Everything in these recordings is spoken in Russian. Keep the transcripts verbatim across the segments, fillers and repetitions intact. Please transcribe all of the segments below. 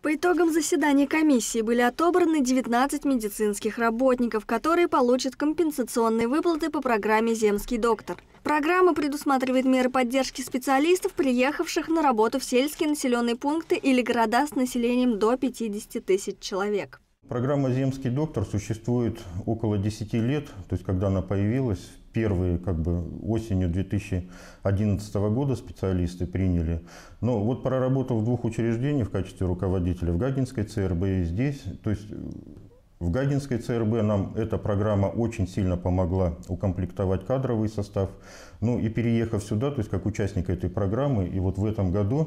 По итогам заседания комиссии были отобраны девятнадцать медицинских работников, которые получат компенсационные выплаты по программе «Земский доктор». Программа предусматривает меры поддержки специалистов, приехавших на работу в сельские населенные пункты или города с населением до пятидесяти тысяч человек. Программа «Земский доктор» существует около десяти лет, то есть когда она появилась, первые как бы осенью две тысячи одиннадцатого года специалисты приняли. Но вот проработав в двух учреждениях в качестве руководителя, в Гагинской ЦРБ и здесь, то есть в Гагинской ЦРБ нам эта программа очень сильно помогла укомплектовать кадровый состав. Ну и переехав сюда, то есть как участник этой программы, и вот в этом году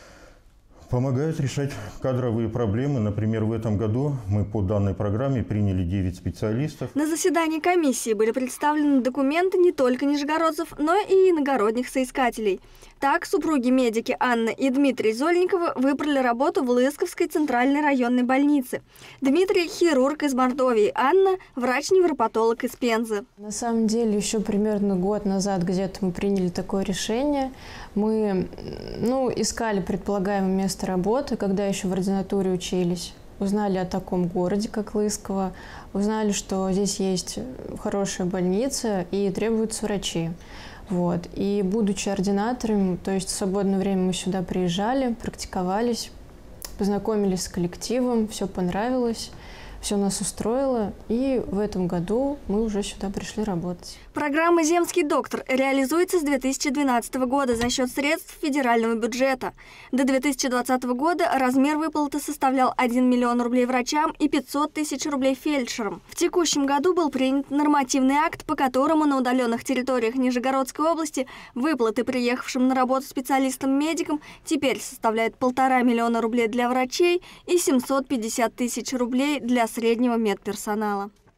помогает решать кадровые проблемы. Например, в этом году мы по данной программе приняли девять специалистов. На заседании комиссии были представлены документы не только нижегородцев, но и иногородних соискателей. Так, супруги-медики Анна и Дмитрий Зольниковы выбрали работу в Лысковской центральной районной больнице. Дмитрий – хирург из Мордовии, Анна – врач-невропатолог из Пензы. На самом деле, еще примерно год назад где-то мы приняли такое решение. Мы ну, искали предполагаемое место работы, когда еще в ординатуре учились. Узнали о таком городе, как Лысково, узнали, что здесь есть хорошая больница и требуются врачи. Вот. И будучи ординатором, то есть в свободное время мы сюда приезжали, практиковались, познакомились с коллективом, все понравилось. Все нас устроило, и в этом году мы уже сюда пришли работать. Программа «Земский доктор» реализуется с две тысячи двенадцатого года за счет средств федерального бюджета. До две тысячи двадцатого года размер выплаты составлял один миллион рублей врачам и пятьсот тысяч рублей фельдшерам. В текущем году был принят нормативный акт, по которому на удаленных территориях Нижегородской области выплаты приехавшим на работу специалистам-медикам теперь составляют полтора миллиона рублей для врачей и семьсот пятьдесят тысяч рублей для среднего медперсонала.